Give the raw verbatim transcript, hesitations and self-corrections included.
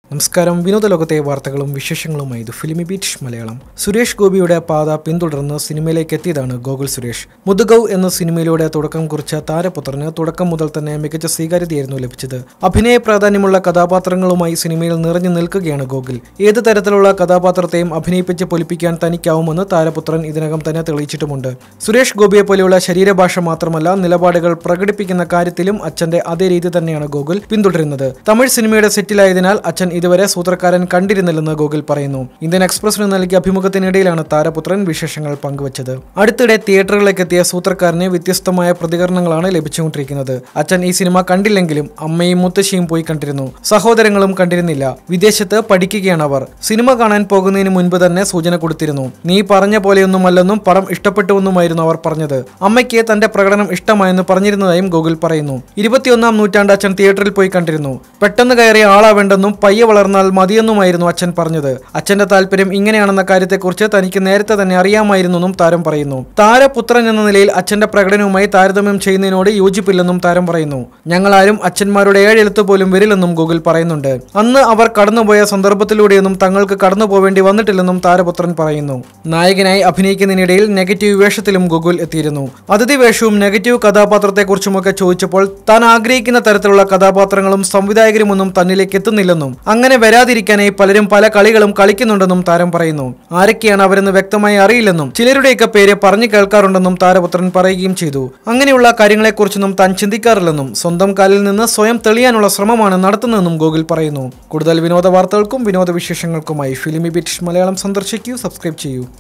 നമസ്കാരം. വിനോദലോകത്തെ വാർത്തകളും വിശേഷങ്ങളുമായി ഇത് ഫിലിമി ബീറ്റ് മലയാളം. സുരേഷ് ഗോപിയുടെ പാത പിന്തുടർന്ന് സിനിമയിലേക്ക് എത്തിയതാണ് ഗോകുൽ സുരേഷ്. മുതുകൗ എന്ന സിനിമയിലൂടെ തുടക്കം കുറിച്ച താരപുത്രന് തുടക്കം മുതൽ തന്നെ മികച്ച സ്വീകാര്യതയായിരുന്നു ലഭിച്ചത്. അഭിനയ പ്രാധാന്യമുള്ള കഥാപാത്രങ്ങളുമായി സിനിമയിൽ നിറഞ്ഞു നിൽക്കുകയാണ് ഗോകുൽ. ഏത് തരത്തിലുള്ള കഥാപാത്രത്തെയും അഭിനയിപ്പിച്ച് പൊലിപ്പിക്കാൻ തനിക്കാവുമെന്ന് താരപുത്രൻ ഇതിനകം തന്നെ തെളിയിച്ചിട്ടുമുണ്ട്. സുരേഷ് ഗോപിയെ പോലെയുള്ള ശരീരഭാഷ മാത്രമല്ല, നിലപാടുകൾ പ്രകടിപ്പിക്കുന്ന കാര്യത്തിലും അച്ഛന്റെ അതേ രീതി തന്നെയാണ് ഗോകുൽ പിന്തുടരുന്നത്. തമിഴ് സിനിമയുടെ സെറ്റിലായതിനാൽ അച്ഛൻ ഇതുവരെ സൂത്രക്കാരൻ കണ്ടിരുന്നില്ലെന്ന് ഗോകുൽ പറയുന്നു. ഇന്ത്യൻ എക്സ്പ്രസിന് നൽകിയ അഭിമുഖത്തിനിടയിലാണ് താരപുത്രൻ വിശേഷങ്ങൾ പങ്കുവച്ചത്. അടുത്തിടെ തിയേറ്ററുകളിലേക്ക് എത്തിയ സൂത്രക്കാരന് വ്യത്യസ്തമായ പ്രതികരണങ്ങളാണ് ലഭിച്ചുകൊണ്ടിരിക്കുന്നത്. അച്ഛൻ ഈ സിനിമ കണ്ടില്ലെങ്കിലും അമ്മയും മുത്തശ്ശിയും പോയി കണ്ടിരുന്നു. സഹോദരങ്ങളും കണ്ടിരുന്നില്ല. വിദേശത്ത് പഠിക്കുകയാണ് അവർ. സിനിമ കാണാൻ പോകുന്നതിന് മുൻപ് തന്നെ സൂചന കൊടുത്തിരുന്നു. നീ പറഞ്ഞ പോലെയൊന്നുമല്ലെന്നും പടം ഇഷ്ടപ്പെട്ടുവെന്നുമായിരുന്നു അവർ പറഞ്ഞത്. അമ്മയ്ക്ക് തന്റെ പ്രകടനം ഇഷ്ടമായെന്ന് പറഞ്ഞിരുന്നതായും ഗോകുൽ പറയുന്നു. ഇരുപത്തിയൊന്നാം നൂറ്റാണ്ട് അച്ഛൻ തിയേറ്ററിൽ പോയി കണ്ടിരുന്നു. പെട്ടെന്ന് കയറിയ ആളാവേണ്ടെന്നും പയ്യെ വളർന്നാൽ മതിയെന്നുമായിരുന്നു അച്ഛൻ പറഞ്ഞത്. അച്ഛന്റെ താല്പര്യം ഇങ്ങനെയാണെന്ന കാര്യത്തെക്കുറിച്ച് തനിക്ക് നേരത്തെ തന്നെ അറിയാമായിരുന്നെന്നും താരം പറയുന്നു. താരപുത്രൻ എന്ന നിലയിൽ അച്ഛന്റെ പ്രകടനവുമായി താരതമ്യം ചെയ്യുന്നതിനോട് യോജിപ്പില്ലെന്നും താരം പറയുന്നു. ഞങ്ങളാരും അച്ഛന്മാരുടെ ഏഴെഴുത്ത് പോലും വരില്ലെന്നും ഗോകുൽ പറയുന്നുണ്ട്. അന്ന് അവർ കടന്നുപോയ സന്ദർഭത്തിലൂടെയൊന്നും തങ്ങൾക്ക് കടന്നു പോവേണ്ടി വന്നിട്ടില്ലെന്നും താരപുത്രൻ പറയുന്നു. നായകനായി അഭിനയിക്കുന്നതിനിടയിൽ നെഗറ്റീവ് വേഷത്തിലും ഗോകുൽ എത്തിയിരുന്നു. അതിഥി വേഷവും നെഗറ്റീവ് കഥാപാത്രത്തെക്കുറിച്ചുമൊക്കെ ചോദിച്ചപ്പോൾ താൻ ആഗ്രഹിക്കുന്ന തരത്തിലുള്ള കഥാപാത്രങ്ങളും സംവിധായകരുമൊന്നും തന്നിലേക്ക് എത്തുന്നില്ലെന്നും അങ്ങനെ വരാതിരിക്കാനായി പലരും പല കളികളും കളിക്കുന്നുണ്ടെന്നും താരം പറയുന്നു. ആരൊക്കെയാണ് അവരെന്ന് വ്യക്തമായി അറിയില്ലെന്നും ചിലരുടെയൊക്കെ പേര് പറഞ്ഞു കേൾക്കാറുണ്ടെന്നും താരപുത്രൻ പറയുകയും ചെയ്തു. അങ്ങനെയുള്ള കാര്യങ്ങളെക്കുറിച്ചൊന്നും താൻ ചിന്തിക്കാറില്ലെന്നും സ്വന്തം കാലിൽ നിന്ന് സ്വയം തെളിയാനുള്ള ശ്രമമാണ് നടത്തുന്നതെന്നും ഗോകുൽ പറയുന്നു. കൂടുതൽ വിനോദ വാർത്തകൾക്കും വിനോദ വിശേഷങ്ങൾക്കുമായി ഫിലിമി ബീറ്റ് മലയാളം സന്ദർശിക്കൂ, സബ്സ്ക്രൈബ് ചെയ്യൂ.